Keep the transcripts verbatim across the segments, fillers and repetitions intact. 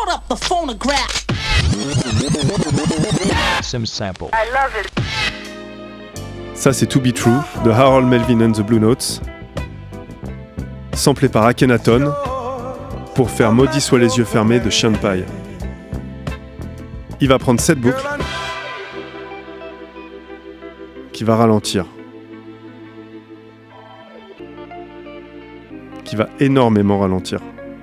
up the phonograph. Some sample. I love it. Ça c'est To Be True de Harold Melvin and the Blue Notes, samplé par Akhenaton pour faire Maudit soient les yeux fermés de Chien de Paille. Il va prendre cette boucle qui va ralentir, qui va énormément ralentir.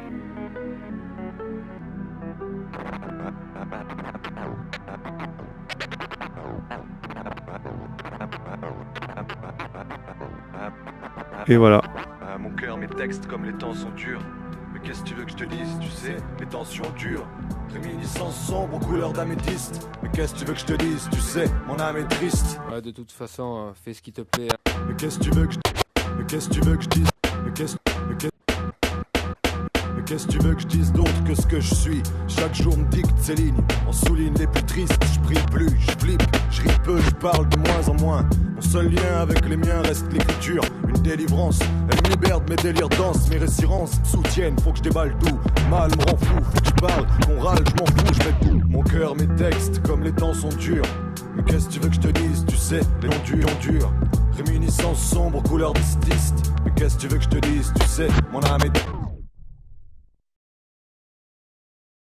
Et voilà. Ah, mon cœur, mes textes comme les temps sont durs. Mais qu'est-ce que tu veux que je te dise, tu sais, les tensions durent. Réminiscence sombre aux couleurs d'améthyste. Mais qu'est-ce que tu veux que je te dise, tu sais, mon âme est triste. Ouais, de toute façon, euh, fais ce qui te plaît. Mais qu'est-ce que tu veux que je Mais qu'est-ce que tu veux que je dise Mais qu'est-ce Mais qu'est-ce Mais qu'est-ce que tu veux que je dise d'autre que ce que je suis? Chaque jour me dicte ces lignes, on souligne les plus tristes. Je prie plus, je flippe, je ris peu, je parle de moins en moins. Mon seul lien avec les miens reste l'écriture, une délivrance. Elle me libère de mes délires denses, mes résirances me soutiennent, faut que je déballe tout. Mal me rend fou, faut que je parle, qu'on râle, je m'en fous, je mets tout. Mon cœur, mes textes, comme les temps sont durs. Mais qu'est-ce que tu veux que je te dise, tu sais, les longs durs, durs. Réminiscence sombre, couleur d'ististes. Mais qu'est-ce que tu veux que je te dise, tu sais, mon âme est...